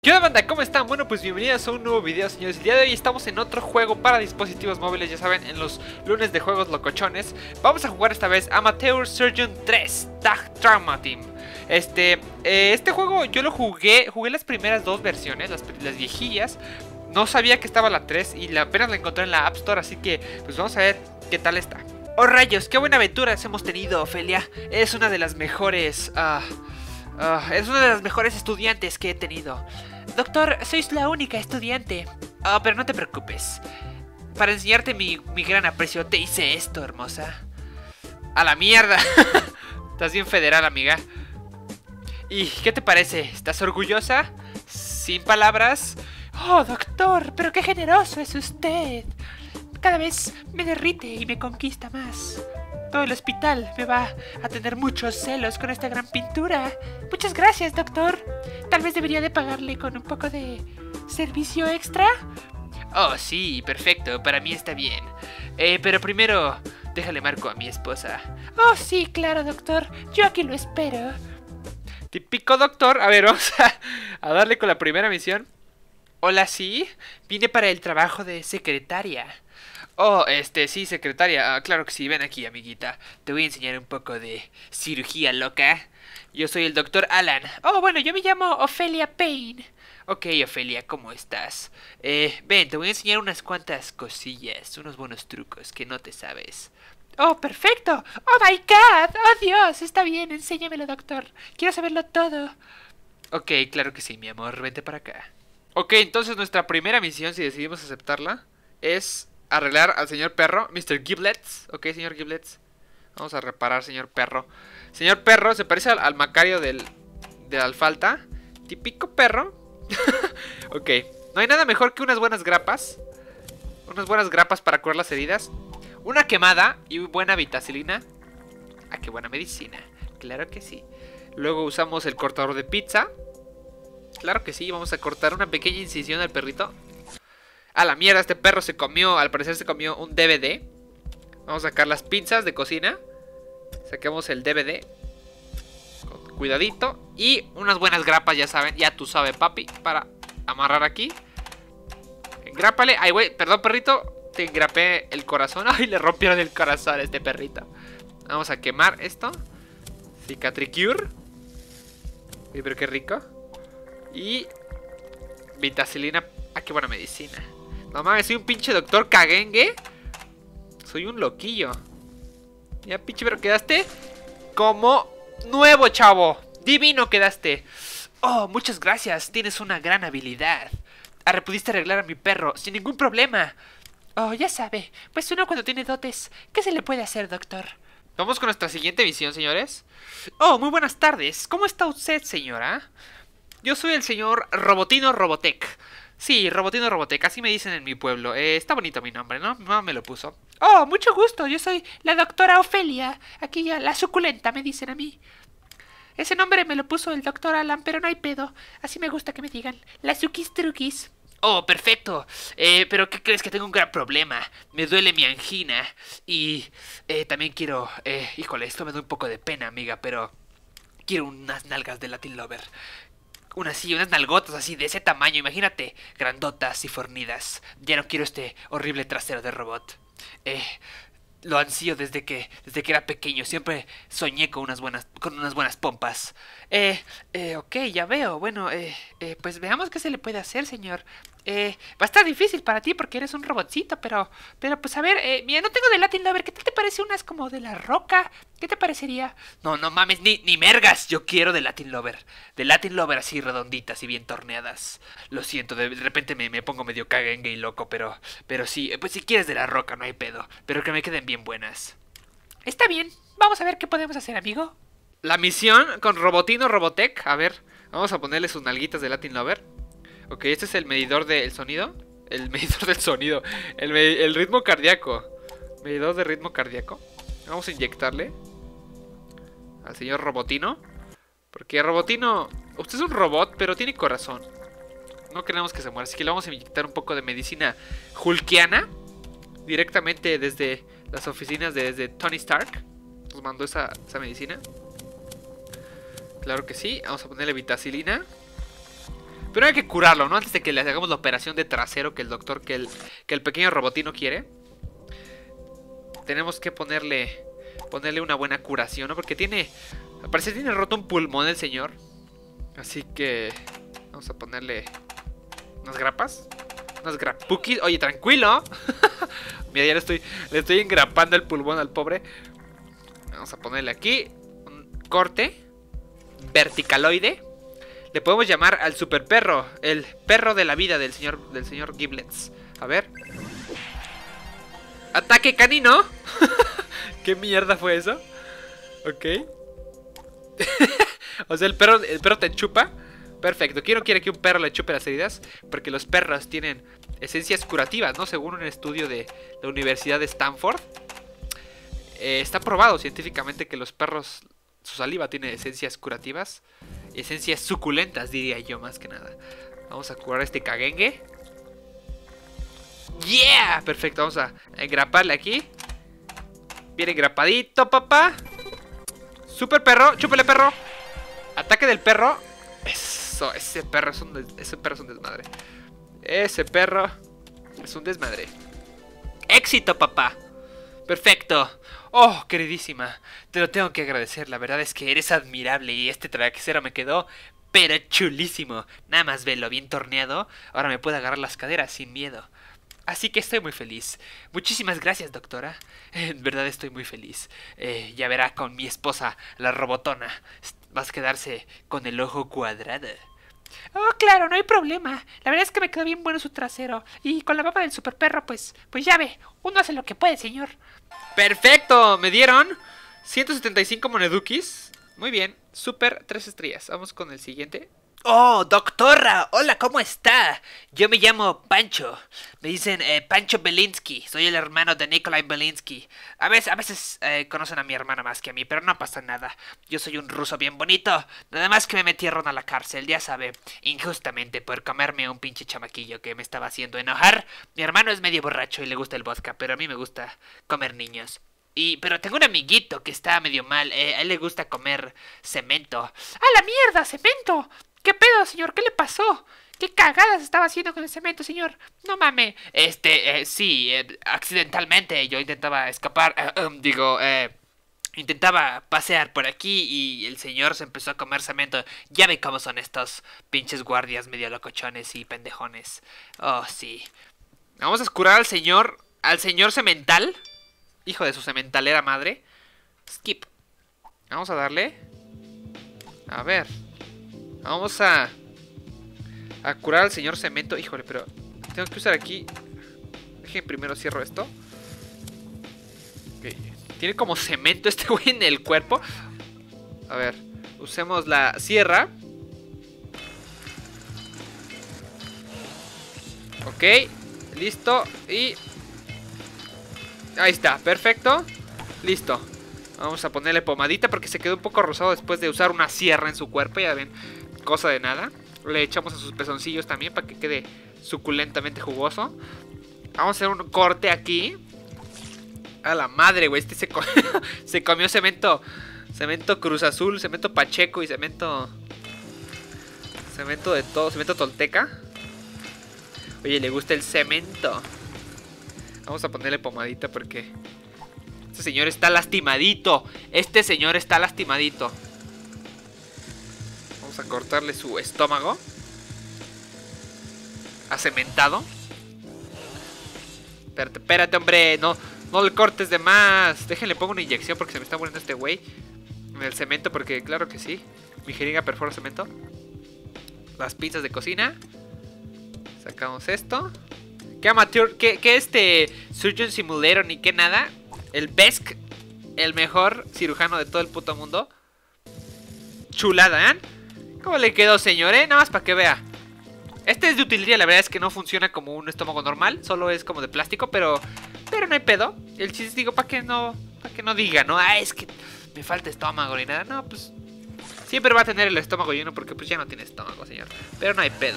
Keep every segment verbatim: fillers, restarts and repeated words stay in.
¿Qué onda, banda? ¿Cómo están? Bueno, pues bienvenidos a un nuevo video, señores. El día de hoy estamos en otro juego para dispositivos móviles, ya saben, en los lunes de juegos locochones. Vamos a jugar esta vez Amateur Surgeon tres Tag Trauma Team. Este, eh, este juego yo lo jugué, jugué las primeras dos versiones, las, las viejillas. No sabía que estaba la tres y la, apenas la encontré en la App Store, así que pues vamos a ver qué tal está. ¡Oh, rayos! ¡Qué buena aventura hemos tenido, Ofelia! Es una de las mejores... Uh, uh, es una de las mejores estudiantes que he tenido. Doctor, sois la única estudiante. Oh, pero no te preocupes. Para enseñarte mi, mi gran aprecio, te hice esto, hermosa. ¡A la mierda! Estás bien federal, amiga. ¿Y qué te parece? ¿Estás orgullosa? ¿Sin palabras? Oh, doctor, pero qué generoso es usted. Cada vez me derrite y me conquista más. Todo el hospital me va a tener muchos celos con esta gran pintura. Muchas gracias, doctor. Tal vez debería de pagarle con un poco de servicio extra. Oh, sí, perfecto. Para mí está bien. Eh, pero primero, déjale marco a mi esposa. Oh, sí, claro, doctor. Yo aquí lo espero. Típico doctor. A ver, vamos a, a darle con la primera misión. Hola, sí. Vine para el trabajo de secretaria. Oh, este, sí, secretaria, uh, claro que sí, ven aquí, amiguita. Te voy a enseñar un poco de cirugía loca. Yo soy el doctor Alan. Oh, bueno, yo me llamo Ofelia Payne. Ok, Ofelia, ¿cómo estás? Eh, ven, te voy a enseñar unas cuantas cosillas, unos buenos trucos que no te sabes. Oh, perfecto. Oh, my God. Oh, Dios, está bien, enséñamelo, doctor. Quiero saberlo todo. Ok, claro que sí, mi amor, vente para acá. Ok, entonces nuestra primera misión, si decidimos aceptarla, es... arreglar al señor perro, mister Giblets. Ok, señor Giblets. Vamos a reparar, señor perro. Señor perro, se parece al, al Macario del, de Alfalta. Típico perro. Ok, no hay nada mejor que unas buenas grapas. Unas buenas grapas para curar las heridas. Una quemada y buena vitacilina. Ah, qué buena medicina. Claro que sí. Luego usamos el cortador de pizza. Claro que sí, vamos a cortar una pequeña incisión al perrito. A la mierda, este perro se comió, al parecer se comió un D V D. Vamos a sacar las pinzas de cocina. Saquemos el D V D. Con cuidadito. Y unas buenas grapas, ya saben, ya tú sabes, papi. Para amarrar aquí. Engrápale. Ay, güey, perdón, perrito. Te engrapé el corazón. Ay, le rompieron el corazón a este perrito. Vamos a quemar esto. Cicatricure. Uy, pero qué rico. Y vitacilina. Ah, qué buena medicina. No mames, soy un pinche doctor caguengue. Soy un loquillo. Ya, pinche, pero quedaste como nuevo, chavo. Divino quedaste. Oh, muchas gracias. Tienes una gran habilidad. Arre, pudiste arreglar a mi perro sin ningún problema. Oh, ya sabe. Pues uno cuando tiene dotes, ¿qué se le puede hacer, doctor? Vamos con nuestra siguiente misión, señores. Oh, muy buenas tardes. ¿Cómo está usted, señora? Yo soy el señor Robotino Robotech. Sí, Robotino Robotech, así me dicen en mi pueblo. eh, Está bonito mi nombre, ¿no? Mi mamá me lo puso. Oh, mucho gusto, yo soy la doctora Ofelia. Aquí ya, la suculenta, me dicen a mí. Ese nombre me lo puso el doctor Alan, pero no hay pedo. Así me gusta que me digan, la Sukis Trukis. Oh, perfecto. eh, Pero ¿qué crees? Que tengo un gran problema. Me duele mi angina. Y eh, también quiero... Eh, híjole, esto me da un poco de pena, amiga, pero... quiero unas nalgas de Latin Lover. Unas así, unas nalgotas así de ese tamaño, imagínate, grandotas y fornidas. Ya no quiero este horrible trasero de robot. Eh, lo ansío desde que desde que era pequeño. Siempre soñé con unas buenas con unas buenas pompas. Eh, eh, ok, ya veo. Bueno, eh, eh, pues veamos qué se le puede hacer, señor. Eh, va a estar difícil para ti porque eres un robotcito, pero, pero pues a ver, eh, mira, no tengo de Latin Lover. ¿Qué tal te parece unas como de La Roca? ¿Qué te parecería? No, no mames, ni, ni mergas. Yo quiero de Latin Lover. De Latin Lover así redonditas y bien torneadas. Lo siento, de, de repente me, me pongo medio cagengue y loco, pero, pero sí, pues si quieres de La Roca no hay pedo. Pero que me queden bien buenas. Está bien, vamos a ver qué podemos hacer, amigo. La misión con Robotino Robotech. A ver, vamos a ponerle sus nalguitas de Latin Lover. Ok, este es el medidor del sonido. El medidor del sonido. El, el ritmo cardíaco. Medidor de ritmo cardíaco. Vamos a inyectarle al señor Robotino. Porque Robotino, usted es un robot, pero tiene corazón. No queremos que se muera, así que le vamos a inyectar un poco de medicina hulkiana. Directamente desde las oficinas de desde Tony Stark. Nos mandó esa, esa medicina. Claro que sí, vamos a ponerle vitacilina. Pero hay que curarlo, ¿no? Antes de que le hagamos la operación de trasero que el doctor, que el, que el pequeño robotino quiere. Tenemos que ponerle ponerle una buena curación, ¿no? Porque tiene, al parecer tiene roto un pulmón el señor. Así que vamos a ponerle unas grapas. Unas grapukis. Oye, tranquilo. Mira, ya le estoy, le estoy engrapando el pulmón al pobre. Vamos a ponerle aquí un corte verticaloide. Le podemos llamar al super perro, el perro de la vida del señor, del señor Giblets. A ver. ¡Ataque canino! ¿Qué mierda fue eso? Ok. O sea, el perro, el perro te chupa. Perfecto. ¿Quién no quiere que un perro le chupe las heridas? Porque los perros tienen esencias curativas, ¿no? Según un estudio de la Universidad de Stanford. Eh, está probado científicamente que los perros, su saliva tiene esencias curativas. Esencias suculentas, diría yo, más que nada. Vamos a curar este caguengue. ¡Yeah! Perfecto, vamos a engraparle aquí. Bien engrapadito, papá. Super perro, chúpale, perro. Ataque del perro. Eso, ese perro es un, ese perro es un desmadre. Ese perro es un desmadre. ¡Éxito, papá! Perfecto. Oh, queridísima, te lo tengo que agradecer. La verdad es que eres admirable y este trasero me quedó pero chulísimo. Nada más velo, bien torneado. Ahora me puedo agarrar las caderas sin miedo. Así que estoy muy feliz. Muchísimas gracias, doctora. En verdad estoy muy feliz. Eh, ya verá con mi esposa, la robotona. Vas a quedarse con el ojo cuadrado. Oh, claro, no hay problema. La verdad es que me quedó bien bueno su trasero. Y con la papa del super perro, pues, pues ya ve. Uno hace lo que puede, señor. ¡Perfecto! Me dieron ciento setenta y cinco monedukis. Muy bien. Super, tres estrellas. Vamos con el siguiente. Oh, doctora, hola, ¿cómo está? Yo me llamo Pancho. Me dicen eh, Pancho Belinsky. Soy el hermano de Nikolai Belinsky. A veces, a veces eh, conocen a mi hermana más que a mí, pero no pasa nada. Yo soy un ruso bien bonito. Nada más que me metieron a la cárcel, ya sabe, injustamente por comerme un pinche chamaquillo que me estaba haciendo enojar. Mi hermano es medio borracho y le gusta el vodka, pero a mí me gusta comer niños. Y, pero tengo un amiguito que está medio mal. Eh, a él le gusta comer cemento. ¡A la mierda, cemento! ¿Qué pedo, señor? ¿Qué le pasó? ¿Qué cagadas estaba haciendo con el cemento, señor? No mames. Este, eh, sí, eh, accidentalmente yo intentaba escapar. Eh, um, digo, eh, intentaba pasear por aquí y el señor se empezó a comer cemento. Ya ve cómo son estos pinches guardias medio locochones y pendejones. Oh, sí. Vamos a curar al señor, al señor cemental. Hijo de su cementalera madre. Skip. Vamos a darle. A ver. Vamos a A curar al señor cemento. Híjole, pero tengo que usar aquí. Dejen primero cierro esto. Okay. Tiene como cemento este güey en el cuerpo. A ver, usemos la sierra. Ok, listo. Y ahí está, perfecto. Listo. Vamos a ponerle pomadita porque se quedó un poco rosado después de usar una sierra en su cuerpo. Ya ven, cosa de nada. Le echamos a sus pezoncillos también para que quede suculentamente jugoso. Vamos a hacer un corte aquí. A la madre, güey. Este se, co se comió cemento. Cemento Cruz Azul, cemento Pacheco y cemento... Cemento de todo, cemento tolteca. Oye, le gusta el cemento. Vamos a ponerle pomadita porque... Este señor está lastimadito. Este señor está lastimadito. Vamos a cortarle su estómago. Acementado. Espérate, espérate, hombre. No, no le cortes de más. Déjenle pongo una inyección porque se me está muriendo este güey. En el cemento porque claro que sí. Mi jeringa perfora cemento. Las pinzas de cocina. Sacamos esto. ¿Qué amateur? ¿Qué, qué este Surgeon Simulator ni qué nada? El best, el mejor cirujano de todo el puto mundo. Chulada, ¿eh? ¿Cómo le quedó, señor, eh? Nada más para que vea. Este es de utilidad, la verdad es que no funciona como un estómago normal. Solo es como de plástico, pero Pero no hay pedo. El chiste, digo, para que no Para que no diga, ¿no? Ah, es que me falta estómago ni nada. No, pues siempre va a tener el estómago lleno porque pues ya no tiene estómago, señor. Pero no hay pedo.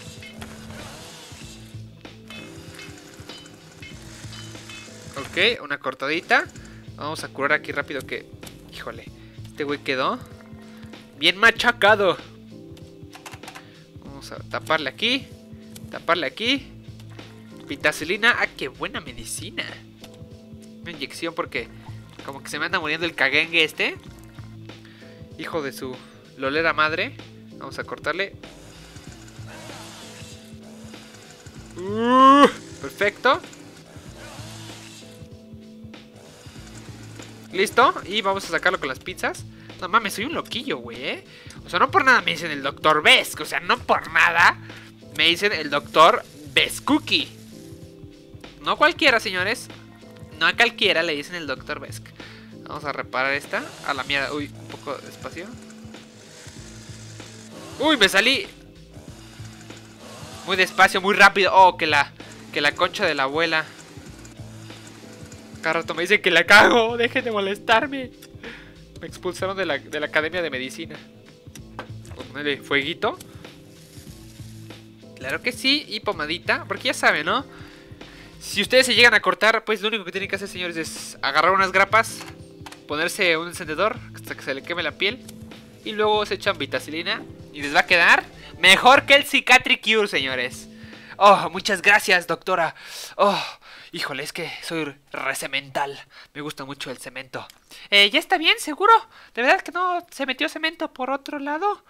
Ok, una cortadita. Vamos a curar aquí rápido que... Híjole, este güey quedó bien machacado. Vamos a taparle aquí. Taparle aquí. Vitacilina. Ah, qué buena medicina. Una inyección porque como que se me anda muriendo el caguengue este. Hijo de su lolera madre. Vamos a cortarle. Uh, perfecto. Listo. Y vamos a sacarlo con las pizzas. No mames, soy un loquillo, güey, ¿eh? O sea, no por nada me dicen el doctor Besk. O sea, no por nada me dicen el doctor Beskuki. No cualquiera, señores. No a cualquiera le dicen el doctor Besk. Vamos a reparar esta. A la mierda. Uy, un poco despacio. Uy, me salí. Muy despacio, muy rápido. Oh, que la, que la concha de la abuela. Cada rato me dicen que la cago. Dejen de molestarme. Me expulsaron de la, de la academia de medicina. Ponele fueguito. Claro que sí. Y pomadita. Porque ya saben, ¿no? Si ustedes se llegan a cortar, pues lo único que tienen que hacer, señores, es agarrar unas grapas, ponerse un encendedor hasta que se le queme la piel. Y luego se echan vitacilina. Y les va a quedar mejor que el Cicatric Cure, señores. Oh, muchas gracias, doctora. Oh, híjole, es que soy recemental. Me gusta mucho el cemento. Eh, ¿ya está bien, seguro? ¿De verdad que no se metió cemento por otro lado?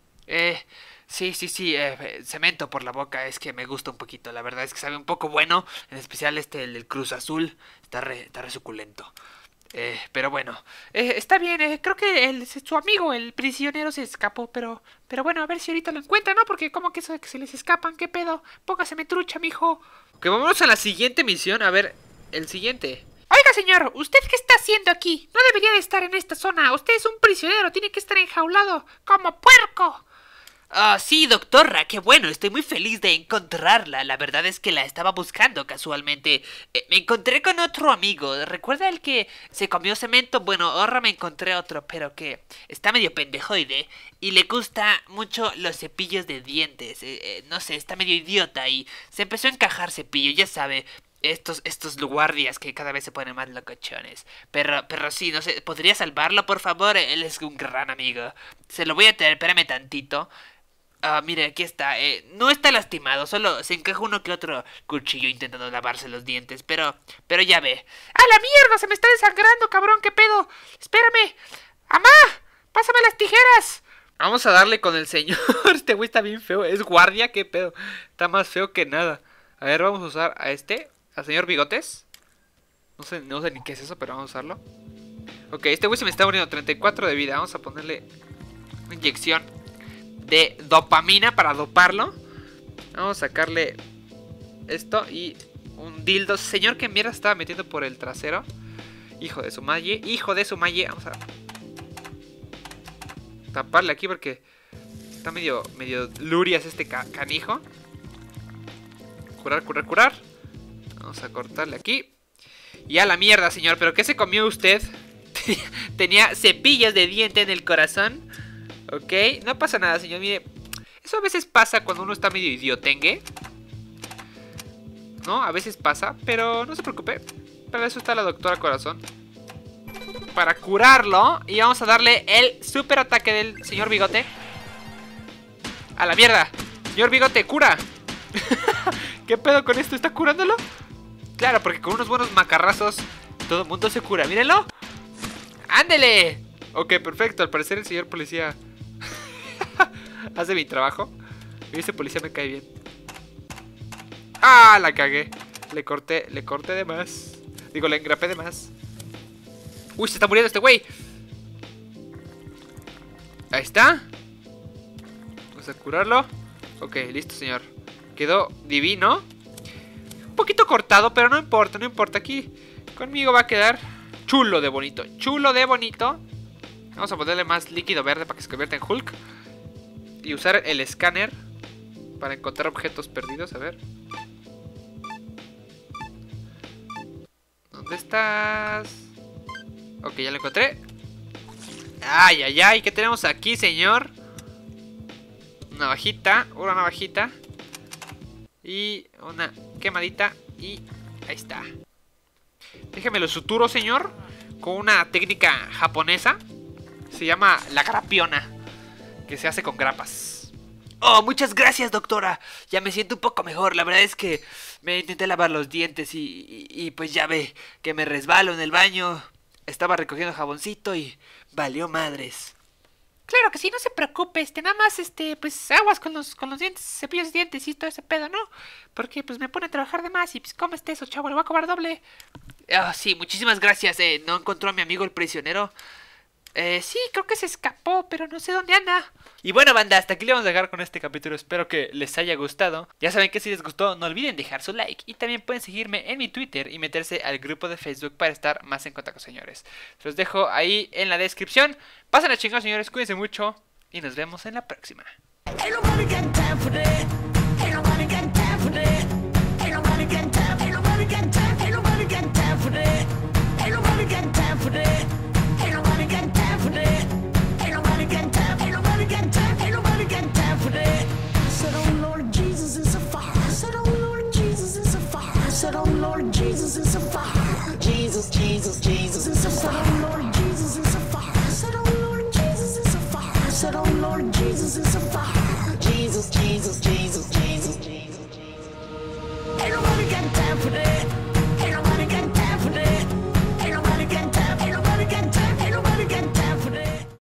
Eh, sí, sí, sí, eh, cemento por la boca. Es que me gusta un poquito. La verdad es que sabe un poco bueno. En especial este, el del Cruz Azul. Está re, está re suculento. Eh, pero bueno, eh, está bien, eh, creo que el, su amigo, el prisionero, se escapó, pero pero bueno, a ver si ahorita lo encuentran, ¿no? Porque como que eso de que se les escapan, ¿qué pedo? Póngaseme trucha, mijo. Ok, vámonos a la siguiente misión, a ver, el siguiente. Oiga, señor, ¿usted qué está haciendo aquí? No debería de estar en esta zona, usted es un prisionero, tiene que estar enjaulado, como puerco. Ah, sí, doctora, qué bueno, estoy muy feliz de encontrarla. La verdad es que la estaba buscando casualmente. Eh, me encontré con otro amigo. ¿Recuerda el que se comió cemento? Bueno, ahora me encontré otro, pero que está medio pendejoide y le gusta mucho los cepillos de dientes. Eh, eh, no sé, está medio idiota y se empezó a encajar cepillo, ya sabe. Estos, estos guardias que cada vez se ponen más locochones. Pero, pero sí, no sé, ¿podría salvarlo, por favor? Él es un gran amigo. Se lo voy a tener, espérame tantito. Ah, uh, mire, aquí está, eh, no está lastimado, solo se encaja uno que otro cuchillo intentando lavarse los dientes, pero, pero ya ve. ¡Ah, la mierda! Se me está desangrando, cabrón, ¿qué pedo? Espérame. ¡Amá! ¡Pásame las tijeras! Vamos a darle con el señor. Este güey está bien feo, es guardia, ¿qué pedo? Está más feo que nada. A ver, vamos a usar a este, al señor Bigotes. No sé, no sé ni qué es eso, pero vamos a usarlo. Ok, este güey se me está muriendo, treinta y cuatro de vida. Vamos a ponerle una inyección de dopamina para doparlo. Vamos a sacarle esto y un dildo. Señor, ¿qué mierda estaba metiendo por el trasero? Hijo de su malle, hijo de su malle. Vamos a taparle aquí porque está medio, medio lurias este ca canijo. Curar, curar, curar. Vamos a cortarle aquí. Y a la mierda, señor, ¿pero qué se comió usted? Tenía cepillos de diente en el corazón. Ok, no pasa nada, señor, mire. Eso a veces pasa cuando uno está medio idiotengue, ¿no? A veces pasa, pero no se preocupe. Para eso está la doctora Corazón, para curarlo. Y vamos a darle el super ataque del señor Bigote. A la mierda. Señor Bigote, cura. ¿Qué pedo con esto? ¿Está curándolo? Claro, porque con unos buenos macarrazos todo el mundo se cura, mírenlo. ¡Ándele! Ok, perfecto, al parecer el señor policía hace mi trabajo. Y ese policía me cae bien. ¡Ah! La cagué. Le corté, le corté de más. Digo, le engrapé de más. ¡Uy! Se está muriendo este güey. Ahí está. Vamos a curarlo. Ok, listo, señor. Quedó divino. Un poquito cortado, pero no importa, no importa. Aquí conmigo va a quedar chulo de bonito. Chulo de bonito. Vamos a ponerle más líquido verde para que se convierta en Hulk. Y usar el escáner para encontrar objetos perdidos. A ver. ¿Dónde estás? Ok, ya lo encontré. Ay, ay, ay. ¿Qué tenemos aquí, señor? Una navajita. Una navajita. Y una quemadita. Y ahí está. Déjeme lo suturo, señor, con una técnica japonesa. Se llama la grapiona, que se hace con grapas. Oh, muchas gracias, doctora. Ya me siento un poco mejor. La verdad es que me intenté lavar los dientes y, y, y pues ya ve que me resbalo en el baño. Estaba recogiendo jaboncito y valió madres. Claro que sí, no se preocupe, este, nada más, este, pues aguas con los, con los dientes, cepillos de dientes y todo ese pedo, ¿no? Porque pues me pone a trabajar de más y pues ¿cómo está eso, chavo? Le voy a cobrar doble. Ah, sí, muchísimas gracias, eh. ¿No encontró a mi amigo el prisionero? Eh, sí, creo que se escapó, pero no sé dónde anda. Y bueno, banda, hasta aquí le vamos a dejar con este capítulo. Espero que les haya gustado. Ya saben que si les gustó, no olviden dejar su like. Y también pueden seguirme en mi Twitter y meterse al grupo de Facebook para estar más en contacto, señores. Se los dejo ahí en la descripción. Pasen a chingar, señores, cuídense mucho y nos vemos en la próxima. Said, oh Lord Jesus, it's a fire. Jesus, Jesus, Jesus, it's a fire. Oh Lord Jesus, it's a fire. Said, oh Lord Jesus, it's a fire. Said, oh Lord Jesus, it's a fire. Jesus, Jesus, Jesus, Jesus, Jesus, Jesus. Ain't nobody got time for that.